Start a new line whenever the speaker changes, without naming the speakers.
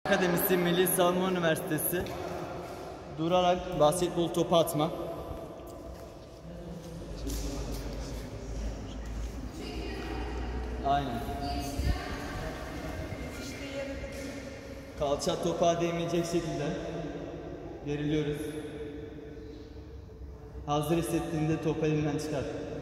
Akademisi Milli Savunma Üniversitesi. Durarak basketbol topu atma. Aynen. Kalça topa değmeyecek şekilde geriliyoruz. Hazır hissettiğinde topu elinden çıkar.